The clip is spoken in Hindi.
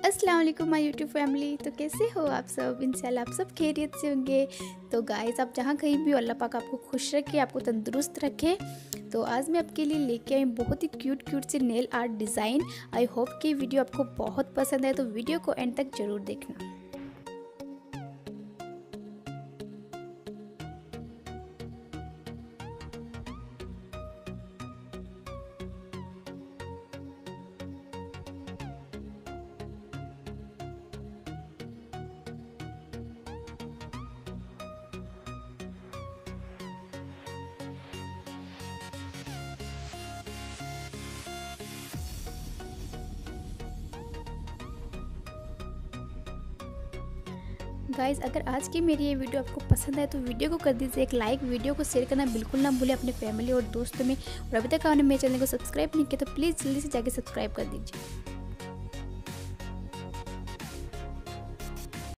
अस्सलाम वालेकुम माय यूट्यूब फैमिली। तो कैसे हो आप सब? इंशाल्लाह आप सब खैरियत से होंगे। तो गाइस, आप जहाँ कहीं भी हो, अल्लाह पाक आपको खुश रखे, आपको तंदुरुस्त रखे। तो आज मैं आपके लिए लेके आई बहुत ही क्यूट से nail art design. I hope कि वीडियो आपको बहुत पसंद है, तो वीडियो को एंड तक ज़रूर देखना। गाइस, अगर आज की मेरी ये वीडियो आपको पसंद है तो वीडियो को कर दीजिए एक लाइक। वीडियो को शेयर करना बिल्कुल ना भूलें अपने फैमिली और दोस्तों में। और अभी तक आपने मेरे चैनल को सब्सक्राइब नहीं किया तो प्लीज़ जल्दी से जाके सब्सक्राइब कर दीजिए।